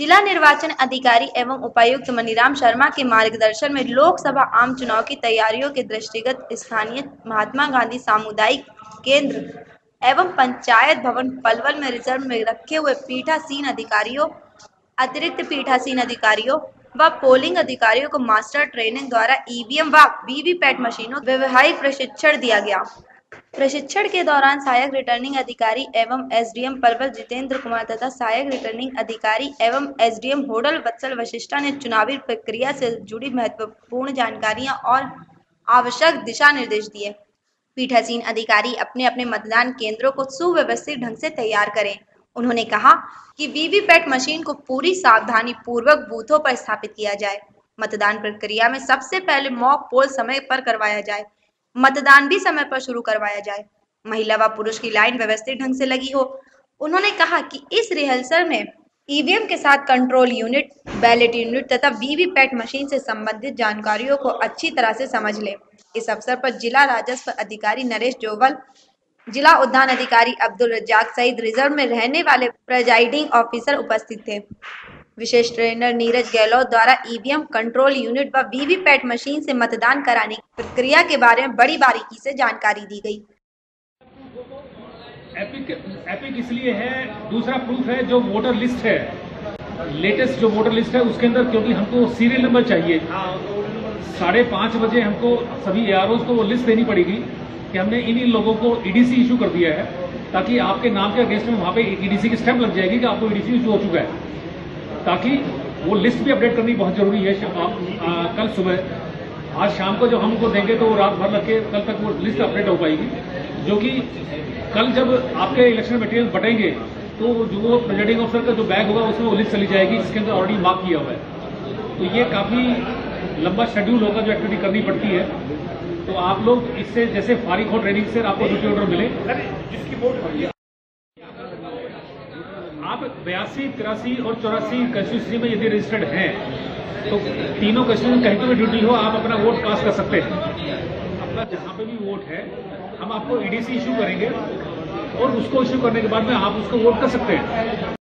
जिला निर्वाचन अधिकारी एवं उपायुक्त मनीराम शर्मा के मार्गदर्शन में लोकसभा आम चुनाव की तैयारियों के दृष्टिगत स्थानीय महात्मा गांधी सामुदायिक केंद्र एवं पंचायत भवन पलवल में रिजर्व में रखे हुए पीठासीन अधिकारियों, अतिरिक्त पीठासीन अधिकारियों व पोलिंग अधिकारियों को मास्टर ट्रेनिंग द्वारा ईवीएम व वीवीपैट मशीनों व्यावहारिक प्रशिक्षण दिया गया। प्रशिक्षण के दौरान सहायक रिटर्निंग अधिकारी एवं एसडीएम पलवल जितेंद्र कुमार तथा सहायक रिटर्निंग अधिकारी एवं एसडीएम होडल वत्सल वशिष्ठा ने चुनावी प्रक्रिया से जुड़ी महत्वपूर्ण जानकारियां और आवश्यक दिशा निर्देश दिए। पीठासीन अधिकारी अपने अपने मतदान केंद्रों को सुव्यवस्थित ढंग से तैयार करें। उन्होंने कहा कि वीवीपैट मशीन को पूरी सावधानी पूर्वक बूथों पर स्थापित किया जाए। मतदान प्रक्रिया में सबसे पहले मॉक पोल समय पर करवाया जाए। मतदान भी समय पर शुरू करवाया जाए। महिला व पुरुष की लाइन व्यवस्थित ढंग से लगी हो। उन्होंने कहा कि इस रिहर्सल में ईवीएम के साथ कंट्रोल यूनिट, बैलेट यूनिट तथा वीवीपैट मशीन से संबंधित जानकारियों को अच्छी तरह से समझ लें। इस अवसर पर जिला राजस्व अधिकारी नरेश जोवल, जिला उद्यान अधिकारी अब्दुल रज्जाक सहित रिजर्व में रहने वाले प्रिजाइडिंग ऑफिसर उपस्थित थे। विशेष ट्रेनर नीरज गहलोत द्वारा ईवीएम, कंट्रोल यूनिट व वीवीपैट मशीन से मतदान कराने की प्रक्रिया के बारे में बड़ी बारीकी से जानकारी दी गई। एपिक इसलिए है, दूसरा प्रूफ है जो वोटर लिस्ट है, लेटेस्ट जो वोटर लिस्ट है उसके अंदर, क्योंकि हमको सीरियल नंबर चाहिए। 5:30 बजे हमको सभी एआरओज को वो लिस्ट देनी पड़ेगी कि हमने इन लोगों को ईडीसी इशू कर दिया है, ताकि आपके नाम के अगेंस्ट में वहां पे ईडीसी की स्टैंप लग जाएगी कि आपको ईडीसी इशू हो चुका है। ताकि वो लिस्ट भी अपडेट करनी बहुत जरूरी है। कल सुबह, आज शाम को जब हमको देंगे तो रात भर लग के कल तक वो लिस्ट अपडेट हो पाएगी, जो कि कल जब आपके इलेक्शन मटेरियल बटेंगे तो जो वो प्रिजाइडिंग ऑफिसर का जो बैग होगा उसमें वो लिस्ट चली जाएगी, जिसके अंदर ऑलरेडी मार्क किया हुआ है। तो ये काफी लंबा शेड्यूल होगा जो एक्टिविटी करनी पड़ती है। तो आप लोग इससे जैसे फारिग हो ट्रेनिंग से आपको ड्यूटी ऑर्डर मिले, आप 82, 83 और 84 कंस्टिट्यूंसी में यदि रजिस्टर्ड हैं तो तीनों कंस्टिट्यूंसी कहीं पर भी ड्यूटी हो आप अपना वोट कास्ट कर सकते हैं। अपना जहां पे भी वोट है हम आपको ईडीसी इशू करेंगे और उसको इशू करने के बाद में आप उसको वोट कर सकते हैं।